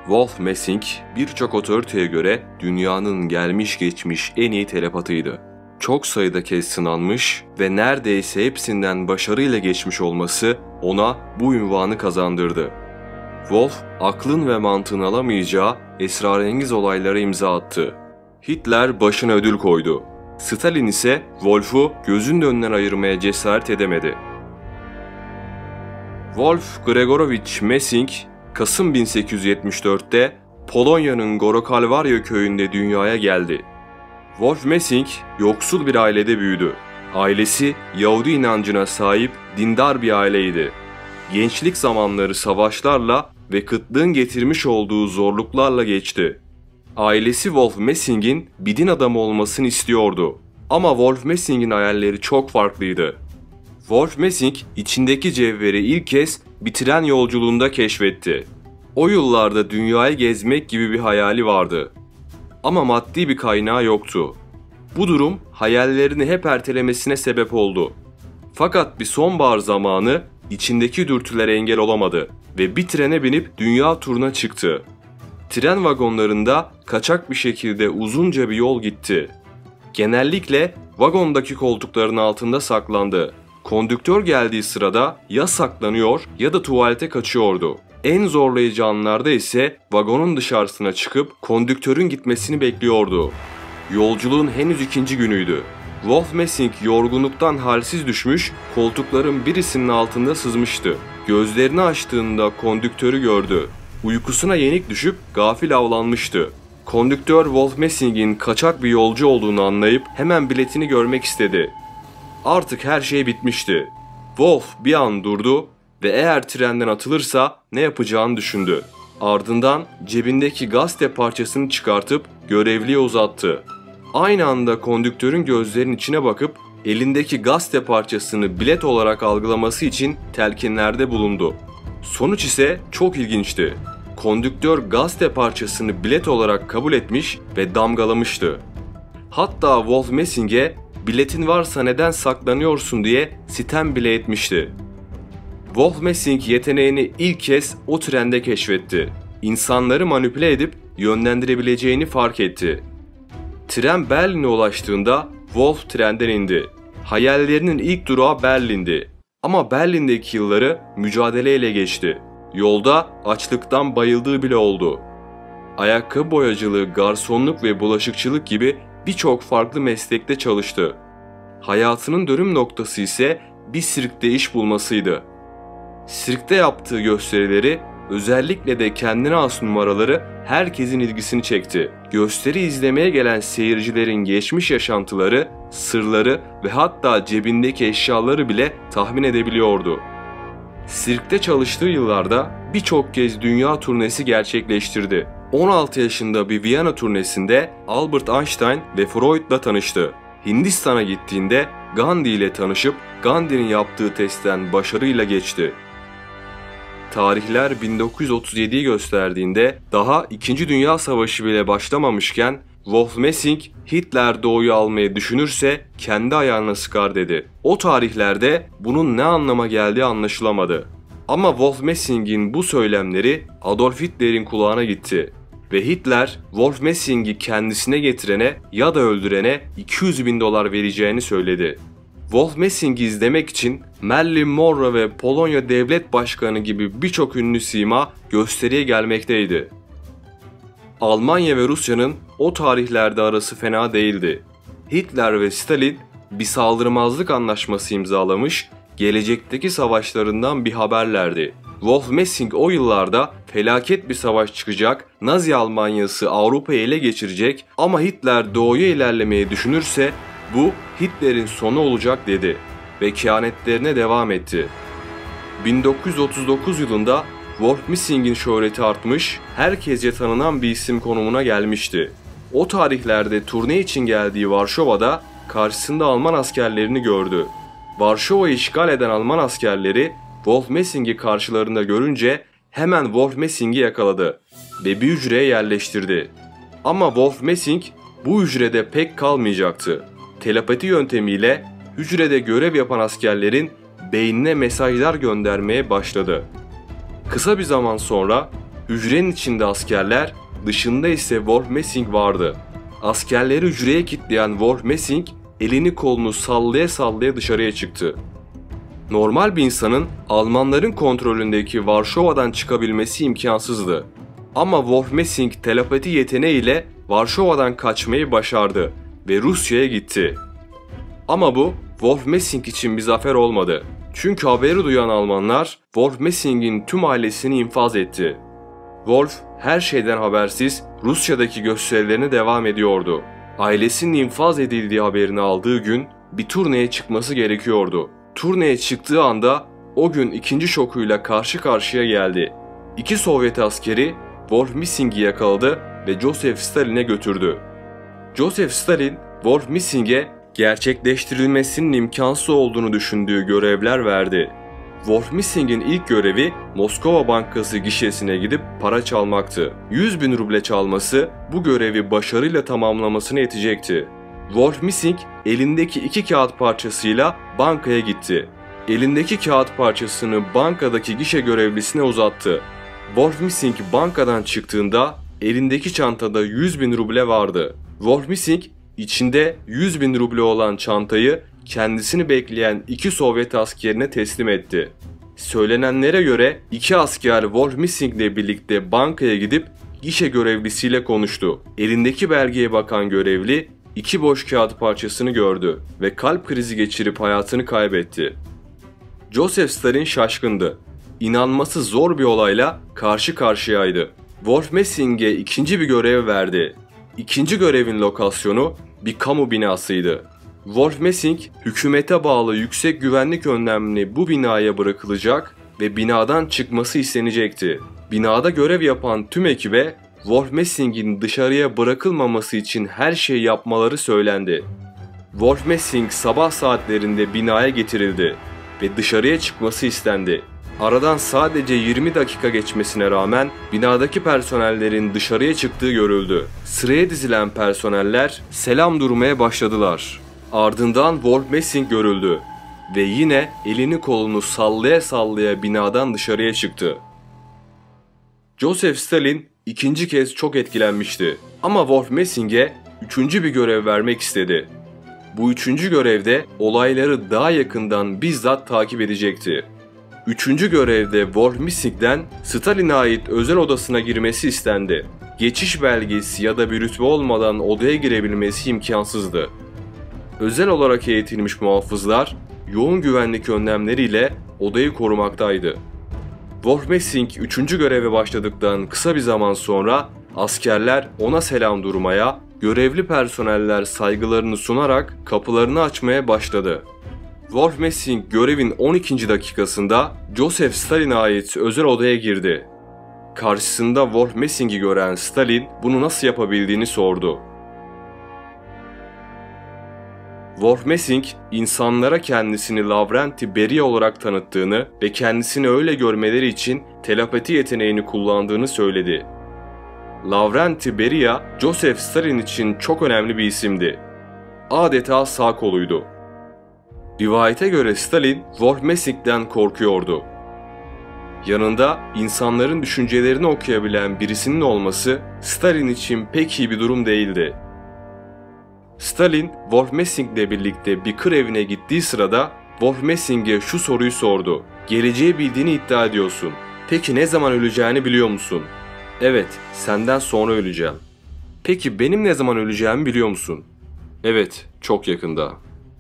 Wolf Messing birçok otoriteye göre dünyanın gelmiş geçmiş en iyi telepatıydı. Çok sayıda kez sınanmış ve neredeyse hepsinden başarıyla geçmiş olması ona bu unvanı kazandırdı. Wolf, aklın ve mantığın alamayacağı esrarengiz olaylara imza attı. Hitler başına ödül koydu. Stalin ise Wolf'u gözünün önünden ayırmaya cesaret edemedi. Wolf Gregorowicz Messing, Kasım 1874'te Polonya'nın Gorokalvaryo köyünde dünyaya geldi. Wolf Messing yoksul bir ailede büyüdü. Ailesi Yahudi inancına sahip dindar bir aileydi. Gençlik zamanları savaşlarla ve kıtlığın getirmiş olduğu zorluklarla geçti. Ailesi Wolf Messing'in bir din adamı olmasını istiyordu. Ama Wolf Messing'in hayalleri çok farklıydı. Wolf Messing içindeki cevheri ilk kez bir tren yolculuğunda keşfetti. O yıllarda dünyayı gezmek gibi bir hayali vardı. Ama maddi bir kaynağı yoktu. Bu durum hayallerini hep ertelemesine sebep oldu. Fakat bir sonbahar zamanı içindeki dürtülere engel olamadı ve bir trene binip dünya turuna çıktı. Tren vagonlarında kaçak bir şekilde uzunca bir yol gitti. Genellikle vagondaki koltukların altında saklandı. Kondüktör geldiği sırada ya saklanıyor ya da tuvalete kaçıyordu. En zorlayıcı anlarda ise vagonun dışarısına çıkıp kondüktörün gitmesini bekliyordu. Yolculuğun henüz ikinci günüydü. Wolf Messing yorgunluktan halsiz düşmüş, koltukların birisinin altında sızmıştı. Gözlerini açtığında kondüktörü gördü. Uykusuna yenik düşüp gafil avlanmıştı. Kondüktör Wolf Messing'in kaçak bir yolcu olduğunu anlayıp hemen biletini görmek istedi. Artık her şey bitmişti. Wolf bir an durdu ve eğer trenden atılırsa ne yapacağını düşündü. Ardından cebindeki gazete parçasını çıkartıp görevliye uzattı. Aynı anda kondüktörün gözlerinin içine bakıp elindeki gazete parçasını bilet olarak algılaması için telkinlerde bulundu. Sonuç ise çok ilginçti. Kondüktör gazete parçasını bilet olarak kabul etmiş ve damgalamıştı. Hatta Wolf Messing'e "Biletin varsa neden saklanıyorsun?" diye sitem bile etmişti. Wolf Messing yeteneğini ilk kez o trende keşfetti. İnsanları manipüle edip yönlendirebileceğini fark etti. Tren Berlin'e ulaştığında Wolf trenden indi. Hayallerinin ilk durağı Berlin'di. Ama Berlin'deki yılları mücadeleyle geçti. Yolda açlıktan bayıldığı bile oldu. Ayakkabı boyacılığı, garsonluk ve bulaşıkçılık gibi birçok farklı meslekte çalıştı. Hayatının dönüm noktası ise bir sirkte iş bulmasıydı. Sirkte yaptığı gösterileri, özellikle de kendine has numaraları herkesin ilgisini çekti. Gösteri izlemeye gelen seyircilerin geçmiş yaşantıları, sırları ve hatta cebindeki eşyaları bile tahmin edebiliyordu. Sirkte çalıştığı yıllarda birçok kez dünya turnesi gerçekleştirdi. 16 yaşında bir Viyana turnesinde Albert Einstein ve Freud'la tanıştı. Hindistan'a gittiğinde Gandhi ile tanışıp Gandhi'nin yaptığı testten başarıyla geçti. Tarihler 1937'yi gösterdiğinde daha 2. Dünya Savaşı bile başlamamışken Wolf Messing Hitler Doğu'yu almayı düşünürse kendi ayağına sıkar dedi. O tarihlerde bunun ne anlama geldiği anlaşılamadı. Ama Wolf Messing'in bu söylemleri Adolf Hitler'in kulağına gitti. Ve Hitler Wolf Messing'i kendisine getirene ya da öldürene $200.000 vereceğini söyledi. Wolf Messing'i izlemek için Marilyn Monroe ve Polonya Devlet Başkanı gibi birçok ünlü sima gösteriye gelmekteydi. Almanya ve Rusya'nın o tarihlerde arası fena değildi. Hitler ve Stalin bir saldırmazlık anlaşması imzalamış, gelecekteki savaşlarından bir haberlerdi. Wolf Messing o yıllarda felaket bir savaş çıkacak, Nazi Almanyası Avrupa'yı ele geçirecek ama Hitler doğuya ilerlemeyi düşünürse bu Hitler'in sonu olacak dedi ve kehanetlerine devam etti. 1939 yılında Wolf Messing'in şöhreti artmış, herkesce tanınan bir isim konumuna gelmişti. O tarihlerde turne için geldiği Varşova'da karşısında Alman askerlerini gördü. Varşova'yı işgal eden Alman askerleri Wolf Messing'i karşılarında görünce hemen Wolf Messing'i yakaladı ve bir hücreye yerleştirdi. Ama Wolf Messing bu hücrede pek kalmayacaktı. Telepati yöntemiyle hücrede görev yapan askerlerin beynine mesajlar göndermeye başladı. Kısa bir zaman sonra Hücrenin içinde askerler, dışında ise Wolf Messing vardı. Askerleri hücreye kilitleyen Wolf Messing elini kolunu sallaya sallaya dışarıya çıktı. Normal bir insanın Almanların kontrolündeki Varşova'dan çıkabilmesi imkansızdı. Ama Wolf Messing telepati yeteneğiyle Varşova'dan kaçmayı başardı ve Rusya'ya gitti. Ama bu Wolf Messing için bir zafer olmadı. Çünkü haberi duyan Almanlar Wolf Messing'in tüm ailesini infaz etti. Wolf her şeyden habersiz Rusya'daki gösterilerine devam ediyordu. Ailesinin infaz edildiği haberini aldığı gün bir turneye çıkması gerekiyordu. Turneye çıktığı anda o gün ikinci şokuyla karşı karşıya geldi. İki Sovyet askeri Wolf Messing'i yakaladı ve Joseph Stalin'e götürdü. Joseph Stalin, Wolf Messing'e gerçekleştirilmesinin imkansız olduğunu düşündüğü görevler verdi. Wolf Messing'in ilk görevi Moskova Bankası gişesine gidip para çalmaktı. 100.000 ruble çalması bu görevi başarıyla tamamlamasına yetecekti. Wolf Messing elindeki iki kağıt parçasıyla bankaya gitti. Elindeki kağıt parçasını bankadaki gişe görevlisine uzattı. Wolf Messing bankadan çıktığında elindeki çantada 100.000 ruble vardı. Wolf Messing içinde 100.000 ruble olan çantayı kendisini bekleyen iki Sovyet askerine teslim etti. Söylenenlere göre iki asker Wolf Messing ile birlikte bankaya gidip gişe görevlisiyle konuştu. Elindeki belgeye bakan görevli iki boş kağıt parçasını gördü ve kalp krizi geçirip hayatını kaybetti. Joseph Stalin şaşkındı. İnanması zor bir olayla karşı karşıyaydı. Wolf Messing'e ikinci bir görev verdi. İkinci görevin lokasyonu bir kamu binasıydı. Wolf Messing, hükümete bağlı yüksek güvenlik önlemli bu binaya bırakılacak ve binadan çıkması istenecekti. Binada görev yapan tüm ekibe Wolf Messing'in dışarıya bırakılmaması için her şeyi yapmaları söylendi. Wolf Messing sabah saatlerinde binaya getirildi ve dışarıya çıkması istendi. Aradan sadece 20 dakika geçmesine rağmen binadaki personellerin dışarıya çıktığı görüldü. Sıraya dizilen personeller selam durmaya başladılar. Ardından Wolf Messing görüldü ve yine elini kolunu sallaya sallaya binadan dışarıya çıktı. Joseph Stalin ikinci kez çok etkilenmişti ama Wolf Messing'e üçüncü bir görev vermek istedi. Bu üçüncü görevde olayları daha yakından bizzat takip edecekti. Üçüncü görevde Wolf Messing'den Stalin'e ait özel odasına girmesi istendi. Geçiş belgesi ya da bir rütbe olmadan odaya girebilmesi imkansızdı. Özel olarak eğitilmiş muhafızlar yoğun güvenlik önlemleriyle odayı korumaktaydı. Wolf Messing üçüncü göreve başladıktan kısa bir zaman sonra askerler ona selam durmaya, görevli personeller saygılarını sunarak kapılarını açmaya başladı. Wolf Messing görevin 12. dakikasında Joseph Stalin'e ait özel odaya girdi. Karşısında Wolf Messing'i gören Stalin bunu nasıl yapabildiğini sordu. Wolf Messing, insanlara kendisini Lavrenti Beria olarak tanıttığını ve kendisini öyle görmeleri için telepati yeteneğini kullandığını söyledi. Lavrenti Beria, Joseph Stalin için çok önemli bir isimdi. Adeta sağ koluydu. Rivayete göre Stalin, Wolf Messing'den korkuyordu. Yanında insanların düşüncelerini okuyabilen birisinin olması Stalin için pek iyi bir durum değildi. Stalin, Wolf Messing ile birlikte bir kır evine gittiği sırada Wolf Messing'e şu soruyu sordu. Geleceği bildiğini iddia ediyorsun. Peki ne zaman öleceğini biliyor musun? Evet, senden sonra öleceğim. Peki benim ne zaman öleceğimi biliyor musun? Evet, çok yakında.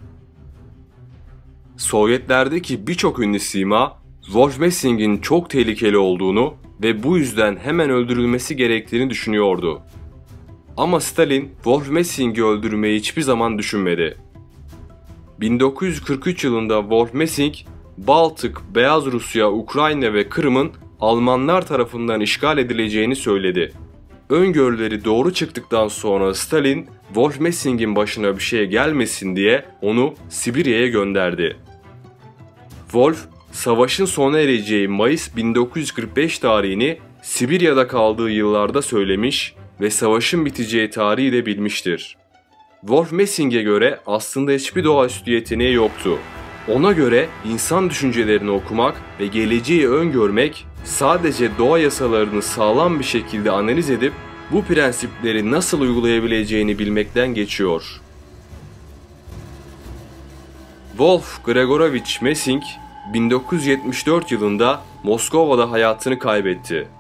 Sovyetlerdeki birçok ünlü sima, Wolf Messing'in çok tehlikeli olduğunu ve bu yüzden hemen öldürülmesi gerektiğini düşünüyordu. Ama Stalin, Wolf Messing'i öldürmeyi hiçbir zaman düşünmedi. 1943 yılında Wolf Messing, Baltık, Beyaz Rusya, Ukrayna ve Kırım'ın Almanlar tarafından işgal edileceğini söyledi. Öngörüleri doğru çıktıktan sonra Stalin, Wolf Messing'in başına bir şey gelmesin diye onu Sibirya'ya gönderdi. Wolf, savaşın sona ereceği Mayıs 1945 tarihini Sibirya'da kaldığı yıllarda söylemiş ve savaşın biteceği tarihi de bilmiştir. Wolf Messing'e göre aslında hiçbir doğaüstü yeteneği yoktu. Ona göre insan düşüncelerini okumak ve geleceği öngörmek sadece doğa yasalarını sağlam bir şekilde analiz edip bu prensipleri nasıl uygulayabileceğini bilmekten geçiyor. Wolf Gregorovich Messing 1974 yılında Moskova'da hayatını kaybetti.